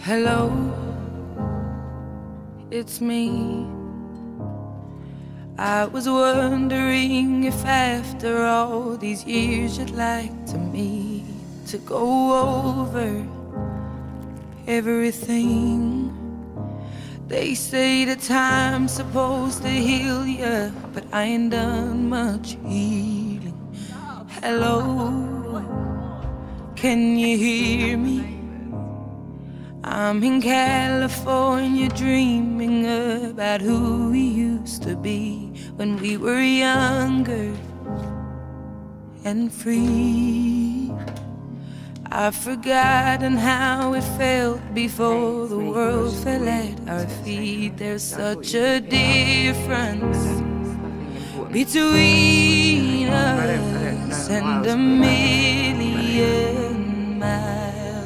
Hello, it's me. I was wondering if after all these years you'd like to meet to go over everything. They say that time's supposed to heal ya, but I ain't done much healing. Hello, can you hear me? I'm in California dreaming about who we used to be when we were younger and free. I've forgotten how it felt before the world fell at our feet. There's such a difference between us and a million miles.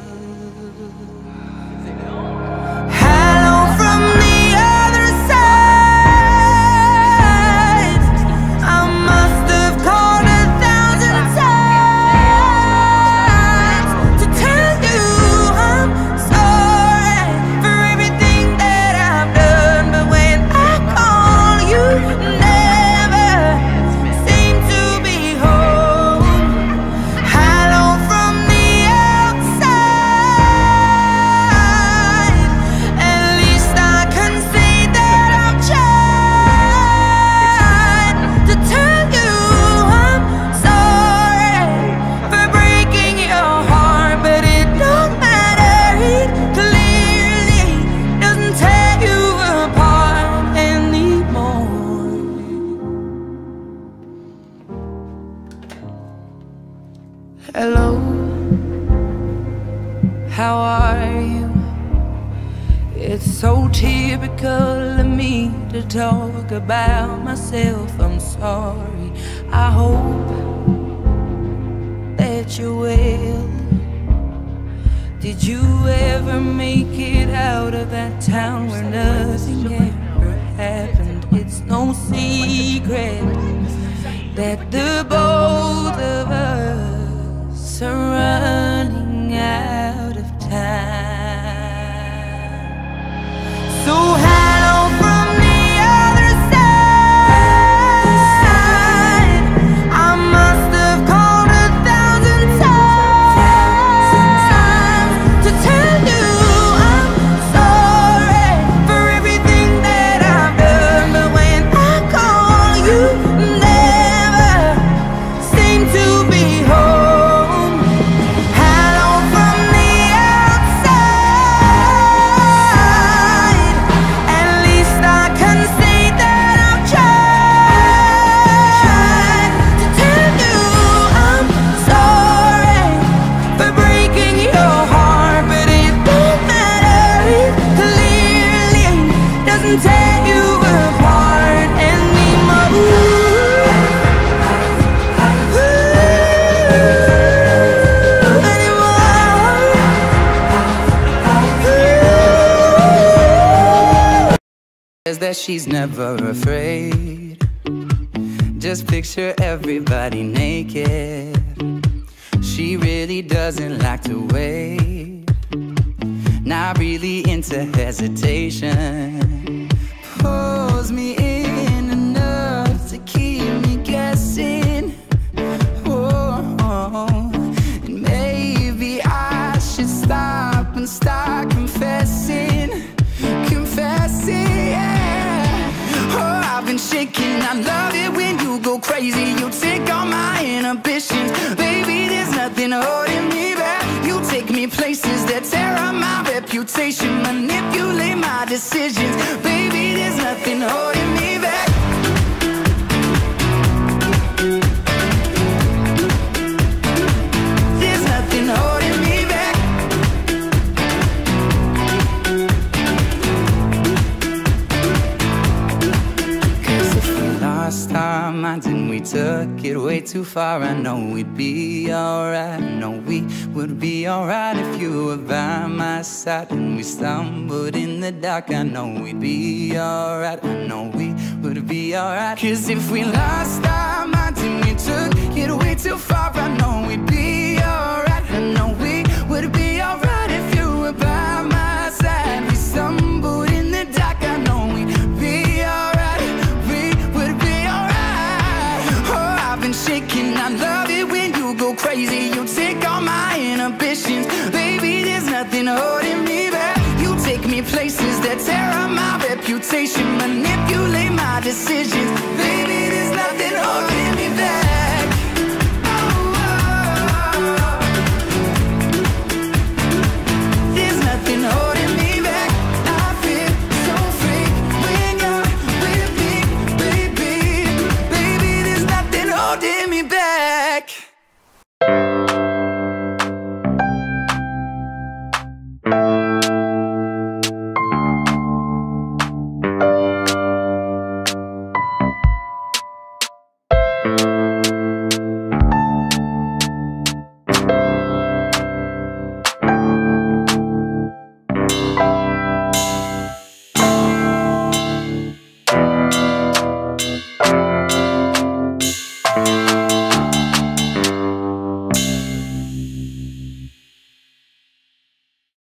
Hello, how are you? It's so typical of me to talk about myself. I'm sorry. I hope that you're well. Did you ever make it out of that town where nothing ever happened? It's no secret that the both of us are running out of time. So hello from the other side. I must have called 1,000 times to tell you I'm sorry for everything that I've done, but when I call you never seem to be home. Tear you apart Says that she's never afraid. Just picture everybody naked. She really doesn't like to wait. Not really into hesitation. Pulls me in enough to keep me guessing. Oh, and maybe I should stop and start confessing. Yeah. Oh, I've been shaking. I love it when you go crazy. You take all my inhibitions. Baby, there's nothing holding me back. You take me places that tear up my reputation, manipulate my decisions. Baby, there's nothing holding me back. There's nothing holding me back. Cause if we lost our minds and we took it way too far, I know we'd be alright. I know we would be alright if you were by my side. And we stumbled in the dark, I know we'd be alright. I know we would be alright. Cause if we lost our minds and we took it way too far, I know we'd be alright. I know we would be alright if you were by my side. love it when you go crazy. You take all my inhibitions. Baby, there's nothing holding me back. You take me places that tear up my reputation, manipulate my decisions. Baby, there's nothing holding me back.